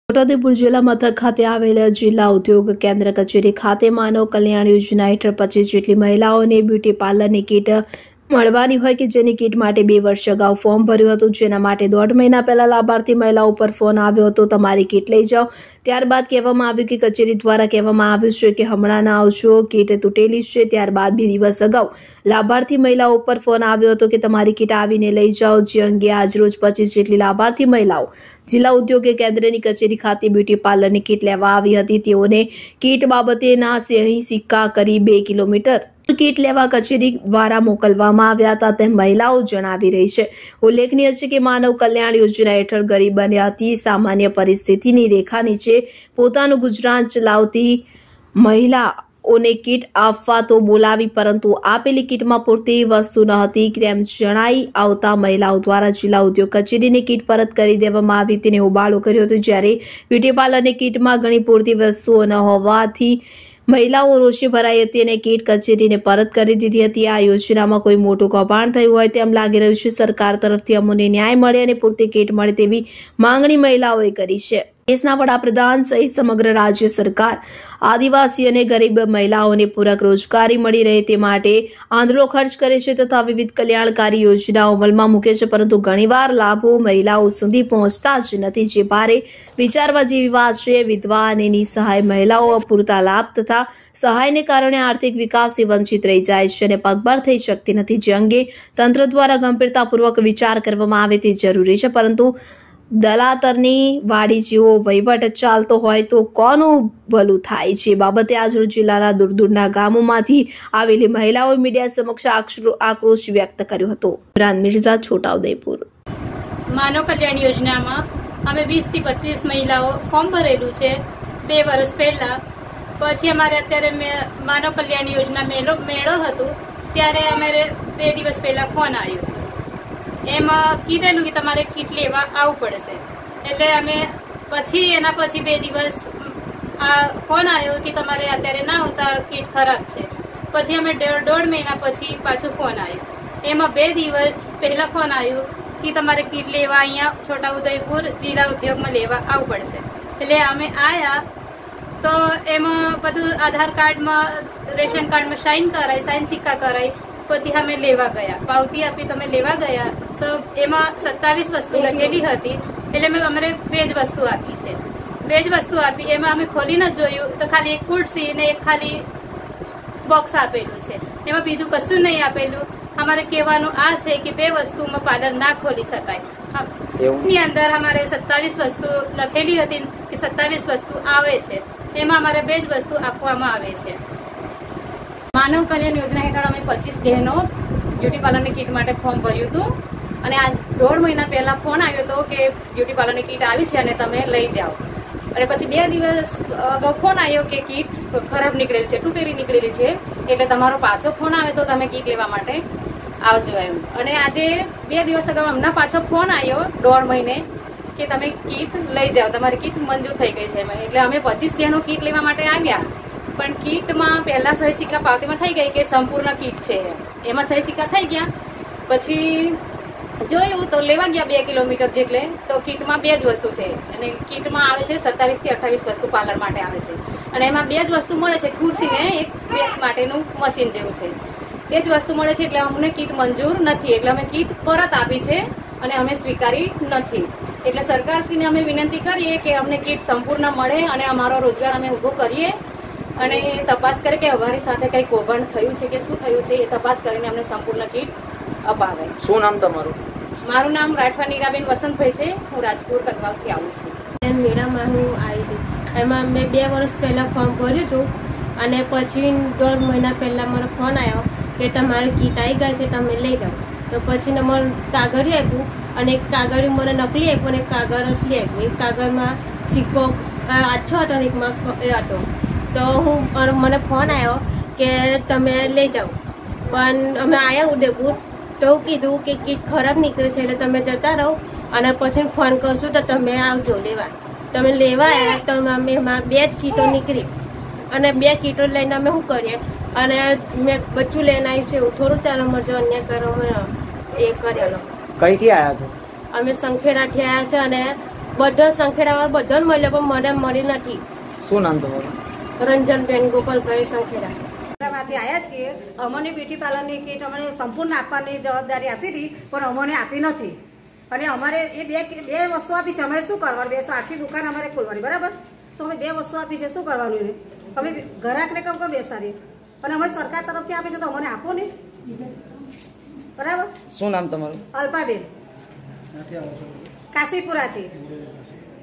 છોટાઉદેપુર જિલ્લા મથક ખાતે આવેલા જિલ્લા ઉદ્યોગ કેન્દ્ર કચેરી ખાતે માનવ કલ્યાણ યોજના હેઠળ 25 જેટલી મહિલાઓને બ્યુટી પાર્લરની કીટ મળવાની હોય કે જેની કીટ માટે 2 વર્ષ અગાઉ ફોર્મ ભર્યું હતું, જેના માટે 1.5 મહિના પહેલા લાભાર્થી મહિલાઓ પર ફોન આવ્યો હતો, તમારી કીટ લઈ જાઓ। ત્યારબાદ કહેવામાં આવ્યું કે કચેરી દ્વારા કહેવામાં આવ્યું છે કે હમણાં ના આવશો, કીટ તૂટેલી છે। ત્યારબાદ 2 દિવસ અગાઉ લાભાર્થી મહિલાઓ પર ફોન આવ્યો હતો કે તમારી કીટ આવીને લઈ જાઓ, જે અંગે આજરોજ 25 જેટલી લાભાર્થી મહિલાઓ જિલ્લા ઉદ્યોગ કેન્દ્રની કચેરી ખાતે બ્યુટી પાર્લરની કીટ લેવા આવી હતી। તેઓને કીટ બાબતેના સહી સિક્કા કરી 2 કિલોમીટર કીટ લેવા કચેરી દ્વારા મોકલવામાં આવ્યા હતા, તેમ મહિલાઓ જણાવી રહી છે। ઉલ્લેખનીય છે કે માનવ કલ્યાણ યોજના હેઠળ ગરીબ અને અતિ સામાન્ય પરિસ્થિતિની રેખા નીચે પોતાનું ગુજરાન ચલાવતી મહિલાઓને કીટ આપવા તો બોલાવી, પરંતુ આપેલી કીટમાં પૂરતી વસ્તુ ન હતી તેમ જણાઈ આવતા મહિલાઓ દ્વારા જિલ્લા ઉદ્યોગ કચેરીની કીટ પરત કરી દેવામાં આવી, તેને હોબાળો કર્યો હતો। જ્યારે બ્યુટી પાર્લરની કીટમાં ઘણી પૂરતી વસ્તુઓ ન હોવાથી મહિલાઓ રોષે ભરાઈ હતી અને કીટ કચેરીને પરત કરી દીધી હતી। આ યોજનામાં કોઈ મોટું કૌભાંડ થયું હોય તેમ લાગી રહ્યું છે। સરકાર તરફથી અમને ન્યાય મળે અને પૂરતી કીટ મળે તેવી માંગણી મહિલાઓએ કરી છે। દેશના વડાપ્રધાન સહિત સમગ્ર રાજ્ય સરકાર આદિવાસી અને ગરીબ મહિલાઓને પૂરક રોજગારી મળી રહે તે માટે આંધળો ખર્ચ કરે છે તથા વિવિધ કલ્યાણકારી યોજનાઓ અમલમાં મૂકે છે, પરંતુ ઘણીવાર લાભો મહિલાઓ સુધી પહોંચતા જ નથી, જે ભારે વિચારવા જેવી વાત છે। વિધવા અને નિસહાય મહિલાઓ અપૂરતા લાભ તથા સહાયને કારણે આર્થિક વિકાસથી વંચિત રહી જાય છે અને પગભર થઈ શકતી નથી, જે અંગે તંત્ર દ્વારા ગંભીરતાપૂર્વક વિચાર કરવામાં આવે તે જરૂરી છે। પરંતુ દલાતરની વાડી જેવો વહીવટ ચાલતો હોય તો કોનું ભલું થાય છે? બાબતે આજરોજ જિલ્લાના દૂરના ગામોમાંથી આવેલી મહિલાઓએ મીડિયા સમક્ષ આક્રોશ વ્યક્ત કર્યો હતો। ઇમરાન મિર્ઝા, છોટાઉદેપુર। માનવ કલ્યાણ યોજનામાં અમે 20 થી 25 મહિલાઓ ફોર્મ ભરેલું છે 2 વર્ષ પહેલા। પછી અમારે અત્યારે માનવ કલ્યાણ યોજના મેળો હતું ત્યારે અમારે 2 દિવસ પહેલા ફોન આવ્યો, એમાં કીધેલું કે તમારે કીટ લેવા આવવું પડશે। એટલે અમે પછી એના પછી 2 દિવસ આ ફોન આવ્યો કે તમારે અત્યારે ના આવતા, કીટ ખરાબ છે। પછી અમે 1.5 મહિના પછી પાછું ફોન આવ્યો, એમાં 2 દિવસ પહેલા ફોન આવ્યો કે તમારે કીટ લેવા અહીંયા છોટાઉદેપુર જિલ્લા ઉદ્યોગમાં લેવા આવવું પડશે। એટલે અમે આવ્યા તો એમાં બધું આધાર કાર્ડમાં રેશન કાર્ડમાં સાઇન સિક્કા કરાઈ, પછી અમે લેવા ગયા, પાવતી આપી તમે લેવા ગયા તો એમાં 27 વસ્તુ લખેલી હતી, એટલે મેં અમારે 2 જ વસ્તુ આપી છે। 2 જ વસ્તુ આપી, એમાં અમે ખોલીને જોયું તો ખાલી એક ખુરશી ને એક ખાલી બોક્સ આપેલું છે, એમાં બીજું કશું નહીં આપેલું। અમારે કહેવાનું આ છે કે 2 વસ્તુમાં પાર્લર ના ખોલી શકાય। એની અંદર અમારે 27 વસ્તુ લખેલી હતી કે 27 વસ્તુ આવે છે, એમાં અમારે 2 જ વસ્તુ આપવામાં આવે છે। માનવ કલ્યાણ યોજના હેઠળ અમે 25 બહેનો બ્યુટી પાર્લરની કીટ માટે ફોર્મ ભર્યું હતું અને આ 1.5 મહિના પહેલા ફોન આવ્યો હતો કે બ્યુટી પાર્લરની કીટ આવી છે અને તમે લઈ જાઓ। અને પછી 2 દિવસ અગાઉ ફોન આવ્યો કે કીટ ખરાબ નીકળેલી છે, તૂટેલી નીકળેલી છે, એટલે તમારો પાછો ફોન આવે તો તમે કીટ લેવા માટે આવજો એમ। અને આજે 2 દિવસ અગાઉ હમણાં પાછો ફોન આવ્યો 1.5 મહિને કે તમે કીટ લઈ જાઓ, તમારી કીટ મંજૂર થઈ ગઈ છે। એટલે અમે 25 બહેનો કીટ લેવા માટે આવ્યા, પણ કીટમાં પહેલા સહી સિક્કા પાવતીમાં થઈ ગઈ કે સંપૂર્ણ કીટ છે, એમાં સહી સિક્કા થઈ ગયા। પછી જોયું તો લેવા ગયા 2 કિલોમીટર જેટલે તો કીટમાં 2 જ વસ્તુ છે અને કીટમાં આવે છે 27 થી 28 વસ્તુ પાર્લર માટે આવે છે અને એમાં 2 જ વસ્તુ મળે છે, ખુરશી ને એક વેક્સ માટેનું મશીન જેવું છે, એ જ વસ્તુ મળે છે। એટલે અમને કીટ મંજૂર નથી, એટલે અમે કીટ પરત આપી છે અને અમે સ્વીકારી નથી। એટલે સરકારશ્રીને અમે વિનંતી કરીએ કે અમને કીટ સંપૂર્ણ મળે અને અમારો રોજગાર અમે ઉભો કરીએ અને તપાસ કરે કે અમારી સાથે કઈ કૌભાંડ થયું છે કે શું થયું છે, એ તપાસ કરીને અમને સંપૂર્ણ કીટ અપાવે। શું નામ તમારું? મારું નામ રાઠવા નીરાબેન વસંતભાઈ છે, હું રાજપુર કદવાલથી આવું છું। મેળામાં હું આવી હતી, એમાં મેં 2 વર્ષ પહેલાં ફોર્મ ભર્યું હતું અને પછી 1.5 મહિના પહેલાં મારો ફોન આવ્યો કે તમારી કીટ આવી ગઈ છે, તમે લઈ જાઓ। તો પછી મને કાગળિયું આપ્યું અને એક કાગળિયું મને નકલી આપ્યું અને એક કાગળ અસલી આપ્યું। એક કાગળમાં સિક્કો આછો હતો અને એકમાં એ હતો, તો મને ફોન આવ્યો કે તમે લઈ જાઓ, પણ અમે આવ્યા ઉદયપુર તો કીધું કે કીટ ખરાબ નીકળે છે એટલે તમે જતા રહો અને પછી ફોન કરશું તો તમે આવજો લેવા। તમે લેવા આવ્યા તો અમે એમાં 2 જ કીટો નીકળી અને 2 કીટો લઈને અમે શું કરીએ અને મેં બચ્ચું લઈને આવી છે, થોડું ચાલો મરજો અન્ય કરો એ કરેલો। કઈથી આવ્યા છો? અમે સંખેડાથી આવ્યા છે અને બધા સંખેડાવાળા બધાને મળ્યો પણ મને મળી નથી. શું નામ તમારું? રંજનબેન ગોપાલભાઈ સંખેડા. માંથી આવ્યા છીએ. અમને બ્યુટી પાર્લરની કીટ અમને સંપૂર્ણ આપવાની જવાબદારી આપી હતી, પણ અમને આપી નથી. અને અમારે એ બે વસ્તુ આપી છે. અમારે શું કરવાનું? આખી દુકાન અમારે ખોલવાની, બરાબર? તો અમે 2 વસ્તુ આપી છે, શું કરવાનું એને? અમે ગ્રાહકને કેમ બેસાડીએ? અને અમારે સરકાર તરફથી આપી છે તો અમને આપો ને, બરાબર? શું નામ તમારું? અલ્પાબેન, કાશીપુરાથી.